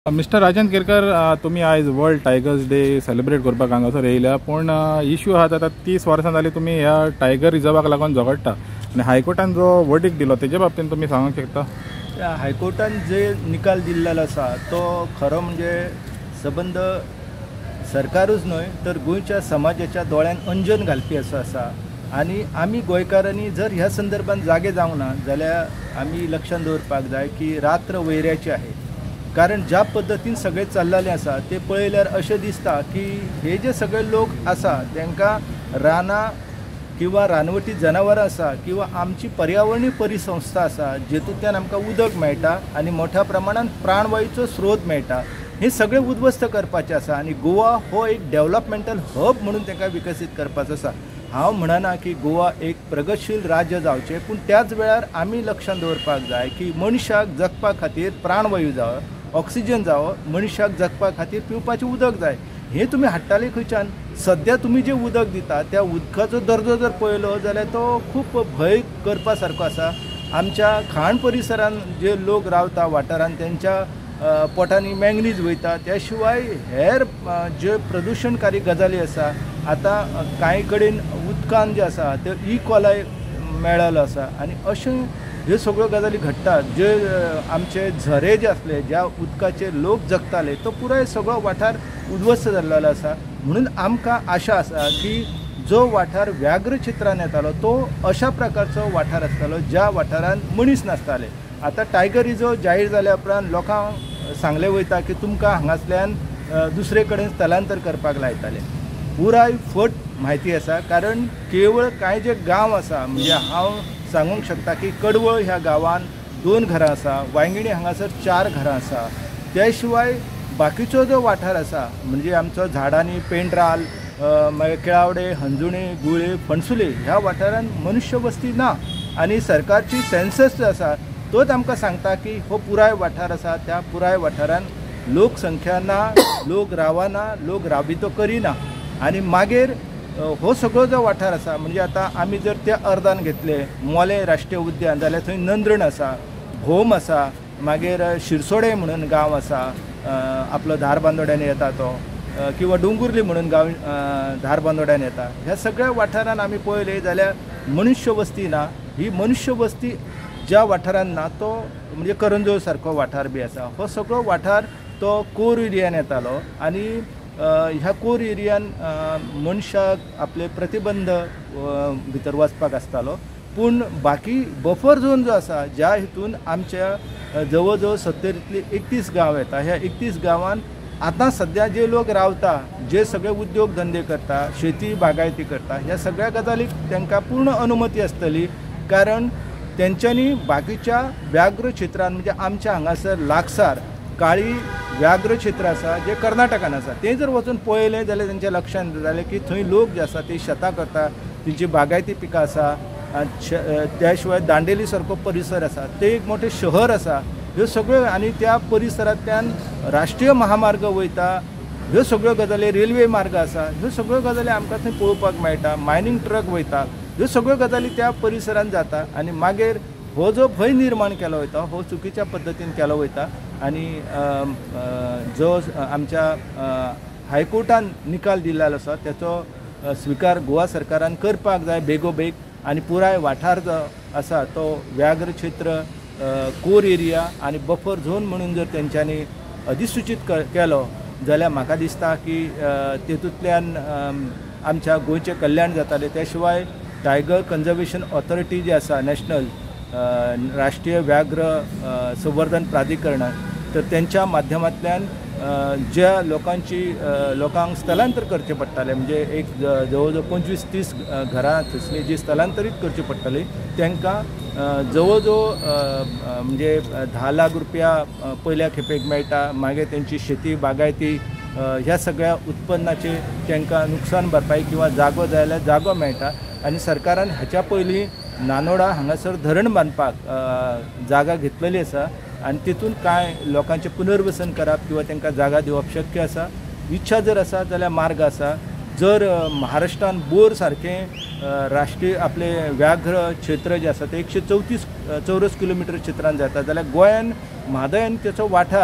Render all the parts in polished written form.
Mister Rajan Kerkar, तुम्ही आज world tigers day celebrate करपाक हांगासर येयल्या, पूण इश्यू आहा आतां 30 वर्सां जाली तुमी ह्या टायगर रिजर्वाक लागून झगडटा आनी हायकोर्टान जो वर्डिक्ट दिलो तेजे बाबतींत तुमी सांगूंक शकता? त्या हायकोर्टान जे निकाल दिल्लेलो आसा तो खरो म्हणजे सबंद सरकारूच न्हय तर गोंयच्या समाजाच्या दोळ्यान अंजन घालपी असो आसा। आनी आमी गोंयकारांनी जर ह्या संदर्भात जागे जावंक ना जाल्यार आमी लक्षात दवरपाक जाय की रात्र वैऱ्याची आहे। कारण ज्या पद्धतीन सगळे चल्लेले आसा ते पळयल्यार अशें दिसता की हे जे सगळे लोक आसा तांकां रानां किंवा रानवटी जनावरां आसा किंवा आमची पर्यावरणीय परिसंस्था आसा जेतूंतल्यान आमकां उदक मेळटा आनी मोठ्या प्रमाणात प्राणवायूचो स्रोत मेळटा, हे सगळे उद्ध्वस्त करपाचें आसा। आनी गोवा हो एक डेव्हलपमेंटल हब म्हणून ताका विकसीत करपाचो आसा। हांव म्हणना की गोवा एक प्रगतशील राज्य जावचें, पूण त्याच वेळार आमी लक्षात दवरपाक जाय की मनशाक जगपा खातीर प्राणवायू जावो, ऑक्सिजन जावो, मनशाक जगपा खातीर पिवपाचें उदक जाय। हे तुमी हाडटाले खंयच्यान? सद्या तुमी जे उदक दिता त्या उदकाचो दर्जो जर पळयलो जाल्यार तो खूब भंय करपा सारको आसा। आमच्या खाण परिसरांत जे लोक रावता वाठारांत त्यांच्या पोटांनी मँगनीज वयता, त्या शिवाय हेर जे प्रदूशणकारी गजाली आसा। आतां कांय कडेन उदकान जे आसा ते इकोलाय मेळ्ळेलो आसा आनी अशें ह्यो सगळ्यो गजाली घडटात। जे आमचे झरे जे आसले ज्या उदकाचे लोक जगताले तो पुराय सगळो वाठार उद्ध्वस्त जाल्लो आसा। म्हणून आमकां आशा आसा की जो वाठार व्याघ्र क्षेत्रान येतालो तो अशा प्रकारचो वाठार आसतालो ज्या वाठारांत मनीस नासताले। आतां टायगर रिजर्व जाहीर जाल्या उपरांत लोकांक सांगले वयता की तुमकां हांगासल्यान दुसरे कडेन स्थलांतर करपाक लायताले। पुराय फट म्हायती आसा, कारण केवळ कांय जे गांव आसा म्हणजे हांव सांगूंक शकता की कडवळ ह्या गांवांत 2 घरां आसा, वांयगिणी हांगासर 4 घरां आसा। त्या शिवाय बाकीचो जो वाठार आसा म्हणजे आमचो झाडांनी पेंड्राल, मागीर केळावडे, हंजुणे, गुळे, फणसुले ह्या वाठारांत मनुष्य वस्ती ना। आनी सरकारची सेन्सस जो आसा तोच आमकां सांगता की हो पुराय वाठार आसा त्या पुराय वाठारांत लोकसंख्या ना, लोक रावना, लोक राबितो करिना। आनी मागीर हो सगळो जो वाठार आसा म्हणजे आतां आमी जर त्या अर्दान घेतले मोले राष्ट्रीय उद्यान जाल्यार थंय नंद्रण आसा, भोम आसा, मागीर शिरसोडे म्हणून गांव आसा आपलो धारबांदोड्यान येता तो, किंवा डोंगुर्ली म्हणून गांव धारबांदोड्यान येता। ह्या सगळ्या वाठारांत आमी पळयले जाल्यार मनुष्य वस्ती ना। ही मनुष्य वस्ती ज्या वाठारांत ना तो म्हणजे करंजोळ सारको वाठार बी आसा। हो सगळो वाठार तो कोर एरियान येतालो आनी ह्या कोर एरियान मनशाक आपले प्रतिबंध भितर वचपाक आसतालो। पूण बाकी बफर झोन जो आसा ज्या हितून आमच्या जवळ जवळ 70तली 31 गांव येता, ह्या 31 गांवांत आतां सद्या जे लोक रावता, जे सगळे उद्योग धंदे करता, शेती बागायती करता, ह्या सगळ्या गजालीक तांकां पूर्ण अनुमती आसतली। कारण तेंच्यांनी बाकीच्या व्याघ्र क्षेत्रांत म्हणजे आमच्या हांगासर लागसार काळी व्याघ्र क्षेत्र आसा जे कर्नाटकान आसा, ते जर वचून पळयलें जाल्यार तेंच्या लक्षांत जालें की थंय लोक जे आसा ते शेतां करता, तेंची बागायती पिकां आसा। त्या शिवाय दांडेली सारको परिसर आसा, ते एक मोठे शहर आसा। ह्यो सगळ्यो आनी त्या परिसरांतल्यान राष्ट्रीय महामार्ग वयता, ह्यो सगळ्यो गजाली, रेल्वे मार्ग आसा, ह्यो सगळ्यो गजाली आमकां थंय पळोवपाक मेळटा। मायनींग ट्रक वयता, ह्यो सगळ्यो गजाली त्या परिसरांत जाता आनी मागीर हो जो भंय निर्माण केलो वयता हो चुकीच्या पद्दतीन केलो वयता। आनी जो आमच्या हायकोर्टान निकाल दिल्लो आसा त्याचो स्विकार गोवा सरकारान करपाक जाय बेगोबेग। आनी पुराय वाठार जो आसा तो व्याघ्र क्षेत्र, कोर एरिया आनी बफर झोन म्हणून जर तेंच्यांनी अधिसूचित केलो जाल्यार म्हाका दिसता की तेतूंतल्यान आमच्या गोंयचें कल्याण जातालें। त्या शिवाय टायगर कन्जर्वेशन ऑथॉरिटी जी आसा नॅशनल राष्ट्रीय व्याघ्र संवर्धन प्राधिकरण, तर त्यांच्या माध्यमांतल्यान ज्या लोकांक स्थलांतर करचे पडटाले म्हणजे एक जवळ जवळ 25-30 घरां थंयसली जी स्थलांतरीत करची पडटली तांकां जवळ जवळ म्हणजे 10 लाख रुपया पयल्या खेपेक मेळटा। मागीर तेंची शेती बागायती ह्या सगळ्या उत्पन्नाचे तांकां नुकसान भरपाई किंवा जागो जाय जाल्यार जागो मेळटा। आनी सरकारान हाच्या पयलीं नानोडा हांगासर धरण बांदपाक जागा घेतलेली आसा आनी तितून कांय लोकांचें पुनर्वसन करप किंवा तांकां जागा दिवप शक्य आसा। इच्छा जर आसा जाल्यार मार्ग आसा। जर महाराष्ट्रान बोर सारकें राष्ट्रीय आपले व्याघ्र क्षेत्र जे आसा ते 134 चौरस किलोमिटर क्षेत्रांत जाता जाल्यार गोंयान म्हादयन त्याचो वाठार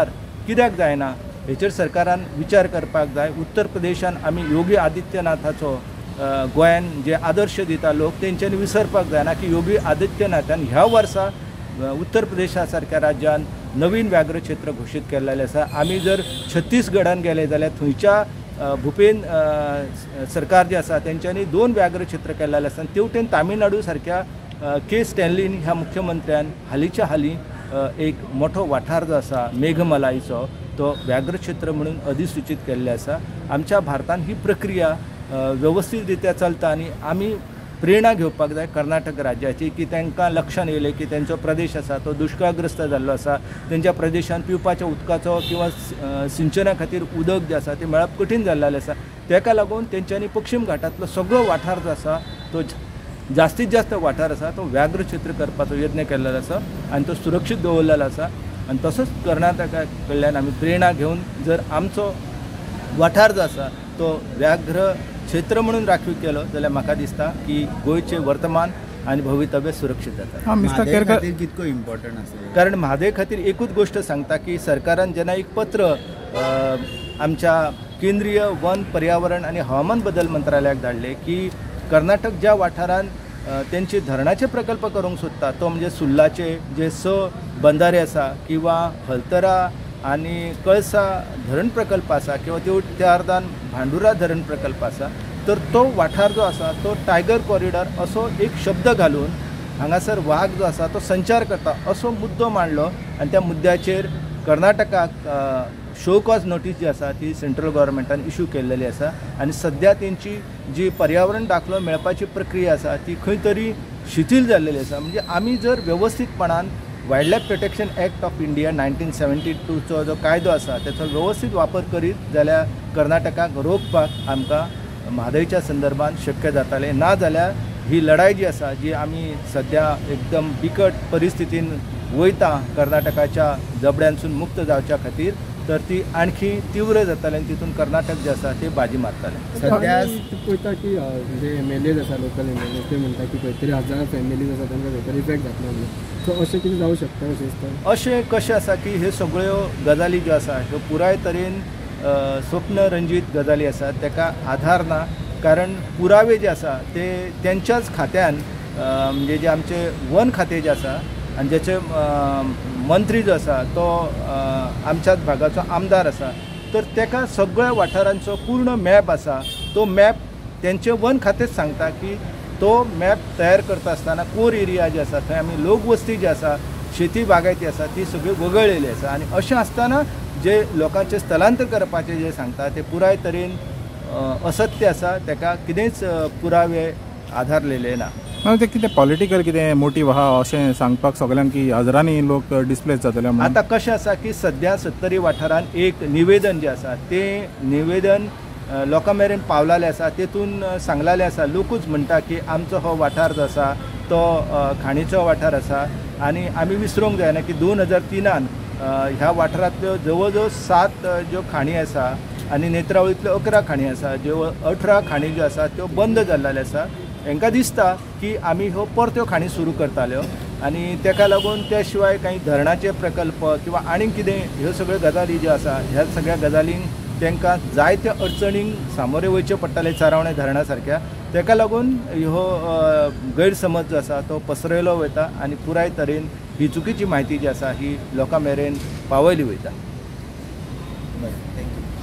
कित्याक जायना हेचेर सरकारान विचार करपाक जाय. उत्तर प्रदेशान आमी योगी आदित्यनाथाचो गोंयान जे आदर्श दिता लोक तेंच्यांनी विसरपाक जायना की योगी आदित्यनाथान ह्या वर्सा उत्तर प्रदेशा सारख्या राज्यान नवीन व्याघ्र क्षेत्र घोषित केल्लेलें आसा. आमी जर छत्तीसगडान गेले जाल्यार थंयच्या भुपेन सरकार जे आसा तेंच्यांनी 2 व्याघ्र क्षेत्र केल्लेले आसा. तेवटेन तामिळनाडू सारख्या के स्टॅनलीन ह्या मुख्यमंत्र्यान हालींच्या हालीं एक मोठो वाठार जो आसा मेघमलाईचो तो व्याघ्र क्षेत्र म्हणून अधिसूचित केल्ले आसा. आमच्या भारतान ही प्रक्रिया व्यवस्थीत रित्या चलता आनी आमी प्रेरणा घेवपाक जाय कर्नाटक राज्याची की तांकां लक्षात येयलें की तेंचो प्रदेश आसा तो दुश्काळग्रस्त जाल्लो आसा. तेंच्या प्रदेशान पिवपाच्या उदकाचो किंवा सिंचना खातीर उदक जें आसा तें मेळप कठीण जाल्लें आसा. ताका लागून तेंच्यांनी पश्चिम घाटांतलो सगळो वाठार जो आसा तो जास्तीत जास्त वाठार आसा तो व्याघ्र क्षेत्र करपाचो यत्न केल्लो आसा आनी तो सुरक्षीत दवरलेलो आसा. आनी तसोच कर्नाटका कडल्यान आमी प्रेरणा घेवन जर आमचो वाठार जो आसा तो व्याघ्र क्षेत्र म्हणून राखीव केलो जाल्यार म्हाका दिसता की गोंयचे वर्तमान आनी भवितव्य सुरक्षीत जाता. मिस्टर केरकर कितको इम्पॉर्टंट आसा कारण म्हादय खातीर एकूच गोष्ट सांगता की सरकारान जेन्ना एक पत्र आमच्या केंद्रीय वन पर्यावरण आनी हवामान बदल मंत्रालयाक धाडले की कर्नाटक ज्या वाठारान तेंचे धरणाचे प्रकल्प करूंक सोदता तो म्हणजे सुल्लाचे जे 6 बंधारे आसा किंवा हलतरा आनी कळसा धरण प्रकल्प आसा किंवा त्या अर्दान भांडुरा धरण प्रकल्प आसा तर तो वाठार जो आसा तो टायगर कॉरिडॉर असो एक शब्द घालून हांगासर वाघ जो आसा तो संचार करता असो मुद्दो मांडलो आनी त्या मुद्द्याचेर कर्नाटकाक शो कॉज नोटीस जी आसा ती सेंट्रल गव्हर्मेंटान इश्यू केल्लेली आसा आनी सद्या तेंची जी पर्यावरण दाखलो मेळपाची प्रक्रिया आसा ती खंय तरी शिथील जाल्लेली आसा. म्हणजे आमी जर व्यवस्थीतपणान wild life protection act of India 1972चो जो कायदो आसा त्याचो व्यवस्थीत वापर करीत जाल्यार कर्नाटकाक रोखपाक आमकां म्हादयच्या संदर्भात शक्य जातालें. ना जाल्यार ही लढाई जी आसा जी आमी सद्या एकदम बिकट परिस्थितीन वयता कर्नाटकाच्या जबड्यांसून मुक्त जावच्या खातीर तर ती आणखी तीव्र जाताली आनी तितून कर्नाटक जे आसा ते बाजी मारताले. सध्या पळयता की म्हणजे MLAs आसा लोकल MLAs ते म्हणटा की खंय तरी 1000 फॅमिलीज आसा तांकां खंय तरी इफेक्ट जातलो म्हणून सो अशें कितें जावं शकता अशें दिसता. अशें कशें आसा की ह्यो सगळ्यो गजाली ज्यो आसा ह्यो पुराय तरेन स्वप्न रंजीत गजाली आसा ताका आधार ना. कारण पुरावे जे आसा ते तेंच्याच खात्यान म्हणजे जे आमचे वन खातें जें आसा आनी जेचे मंत्री जो आसा तो आमच्याच भागाचो आमदार आसा तर ताका सगळ्या वाठारांचो पूर्ण मॅप आसा. तो मॅप तेंचे वन खातेंच सांगता की तो मॅप तयार करता आसतना कोर एरिया जे आसा थंय आमी लोकवस्ती जी आसा शेती बागायती आसा ती सगळी वगळलेली आसा आनी अशें आसतना जे लोकांचे स्थलांतर करपाचें जे सांगता ते पुराय तरेन असत्य आसा. ताका कितेंच पुरावे आधारलेले ना. ते कितें पॉलिटिकल कितें मोटीव आहा अशें सांगपाक सगळ्यांक की हजारांनी लोक डिस्प्लेस जातले. आतां कशें आसा की सद्या 70 वाठारान एक निवेदन जें आसा तें निवेदन लोकां मेरेन पावलालें आसा. तेतून सांगलालें आसा लोकूच म्हणटा की आमचो हो वाठार जो आसा तो खाणीचो वाठार आसा आनी आमी विसरूंक जायना की 2003 ह्या वाठारांतल्यो जवळ जवळ 7 ज्यो खाणी आसा आनी नेत्रावळींतल्यो 11 खाणी आसा ज्यो 18 खाणी ज्यो आसा त्यो बंद जाल्ल्यो आसा. हांकां दिसता की आमी ह्यो परत्यो खाणी सुरू करताल्यो आनी ताका लागून त्या शिवाय काही धरणाचे प्रकल्प किंवा आनीक कितें ह्यो सगळ्यो गजाली ज्यो आसा ह्या सगळ्या गजालींक तांकां जायत्या अडचणींक सामोरे वयचें पडटालें चारावणे धरणा सारक्या. ताका लागून ह्यो गैरसमज जो आसा तो पसरयलो वयता आनी पुराय तरेन ही चुकीची म्हायती जी आसा ही लोकां मेरेन पावयली वयता. बरें, थँक्यू.